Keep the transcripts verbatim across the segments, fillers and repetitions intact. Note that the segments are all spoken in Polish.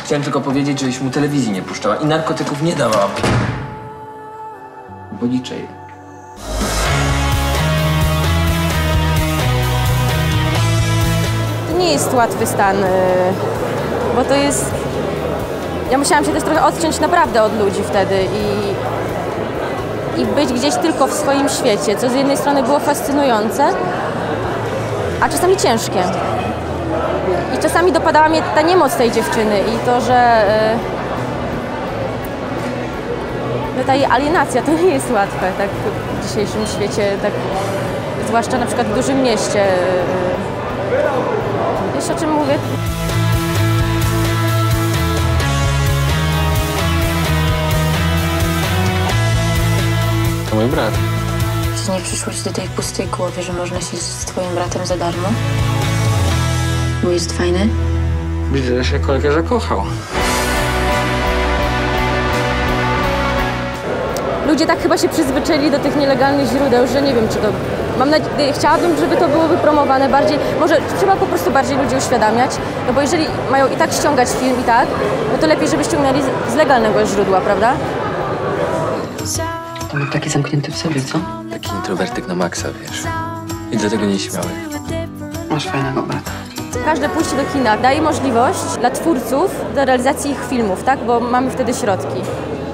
Chciałem tylko powiedzieć, żebyś mu telewizji nie puszczała i narkotyków nie dawała. Bo liczę je. To nie jest łatwy stan, bo to jest... Ja musiałam się też trochę odciąć naprawdę od ludzi wtedy i, i być gdzieś tylko w swoim świecie, co z jednej strony było fascynujące, a czasami ciężkie. I czasami dopadała mnie ta niemoc tej dziewczyny i to, że yy, ta jej alienacja to nie jest łatwe tak w dzisiejszym świecie, tak, zwłaszcza na przykład w dużym mieście. Yy. Wiesz, o czym mówię? To mój brat. Czy nie przyszło ci do tej pustej głowy, że można siedzieć z twoim bratem za darmo? Bo jest fajny? Widzę, że się kolega zakochał. Ludzie tak chyba się przyzwyczaili do tych nielegalnych źródeł, że nie wiem, czy to... Mam nadzieję, chciałabym, żeby to było wypromowane bardziej. Może trzeba po prostu bardziej ludzi uświadamiać, no bo jeżeli mają i tak ściągać film i tak, no to lepiej, żeby ściągnęli z, z legalnego źródła, prawda? To był taki zamknięty w sobie, co? Taki introwertyk na maksa, wiesz. I dlatego nieśmiały. Masz fajnego brata. Każde pójście do kina daje możliwość dla twórców do realizacji ich filmów, tak? Bo mamy wtedy środki.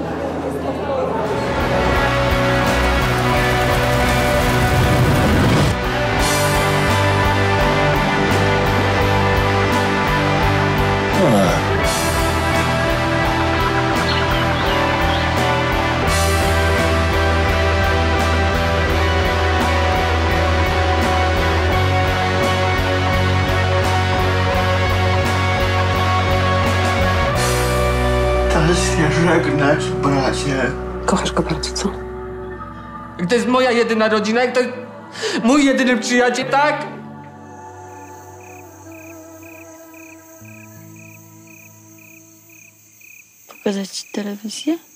Czas się żegnać, bracie. Kochasz go bardzo, co? To jest moja jedyna rodzina i to jest mój jedyny przyjaciel, tak? Pokazać ci telewizję?